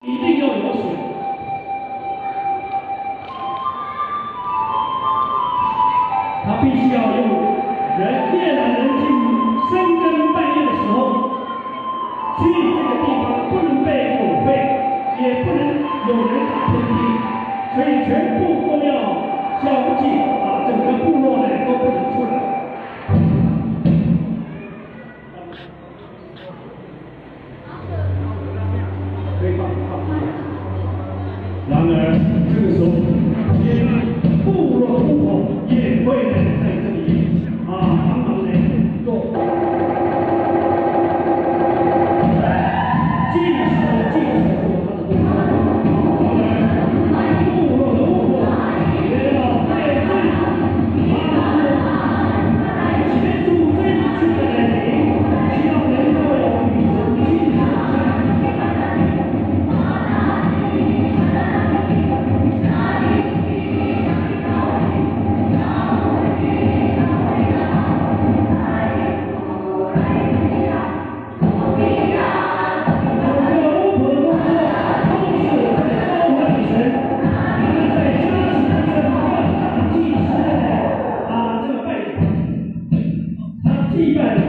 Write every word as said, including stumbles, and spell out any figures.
一定要有水。他必须要用人夜阑人静、深更半夜的时候去这个地方，不能被狗吠，也不能有人打喷嚏，所以全部都要交际啊，整个部落呢都不能出来。 然而，这个时候，也部落户口也会呢在这里啊帮忙呢做，继续继续做他的工作。然而，部落的户口也要在这里啊协助这一次的人，希望能够与神进行相遇。 祭拜。